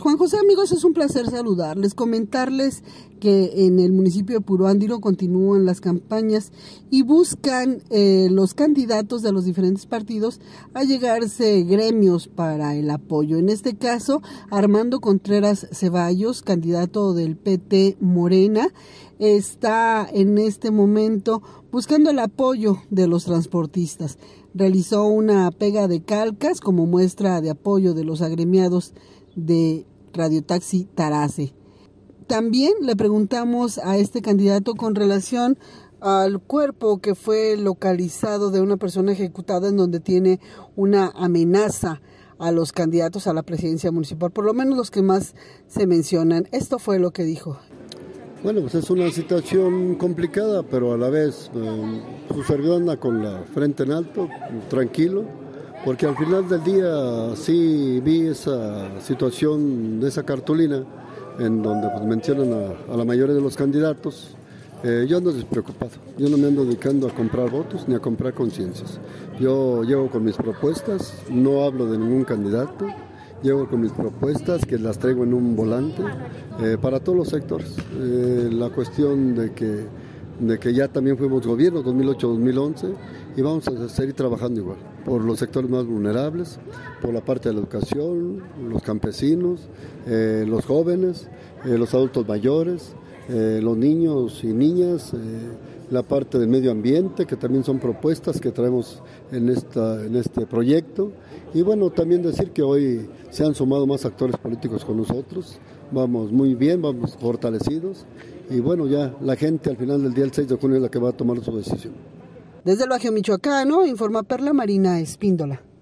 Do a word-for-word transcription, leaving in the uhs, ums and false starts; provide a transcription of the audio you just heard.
Juan José, amigos, es un placer saludarles, comentarles que en el municipio de Puruándiro continúan las campañas y buscan eh, los candidatos de los diferentes partidos a llegarse gremios para el apoyo. En este caso, Armando Contreras Ceballos, candidato del P T Morena, está en este momento buscando el apoyo de los transportistas. Realizó una pega de calcas como muestra de apoyo de los agremiados de Radiotaxi Tarace. También le preguntamos a este candidato con relación al cuerpo que fue localizado de una persona ejecutada en donde tiene una amenaza a los candidatos a la presidencia municipal, por lo menos los que más se mencionan. Esto fue lo que dijo. Bueno, pues es una situación complicada, pero a la vez eh, su servidor anda con la frente en alto, tranquilo, porque al final del día sí vi esa situación de esa cartulina en donde pues, mencionan a, a la mayoría de los candidatos. Eh, yo ando despreocupado, yo no me ando dedicando a comprar votos ni a comprar conciencias. Yo llego con mis propuestas, no hablo de ningún candidato. Llego con mis propuestas que las traigo en un volante eh, para todos los sectores. Eh, la cuestión de que, de que ya también fuimos gobierno dos mil ocho a dos mil once y vamos a seguir trabajando igual por los sectores más vulnerables, por la parte de la educación, los campesinos, eh, los jóvenes, eh, los adultos mayores, eh, los niños y niñas, eh, la parte del medio ambiente, que también son propuestas que traemos en, esta, en este proyecto. Y bueno, también decir que hoy se han sumado más actores políticos con nosotros, vamos muy bien, vamos fortalecidos, y bueno, ya la gente al final del día, el seis de junio, es la que va a tomar su decisión. Desde el Bajío Michoacano, informa Perla Marina Espíndola.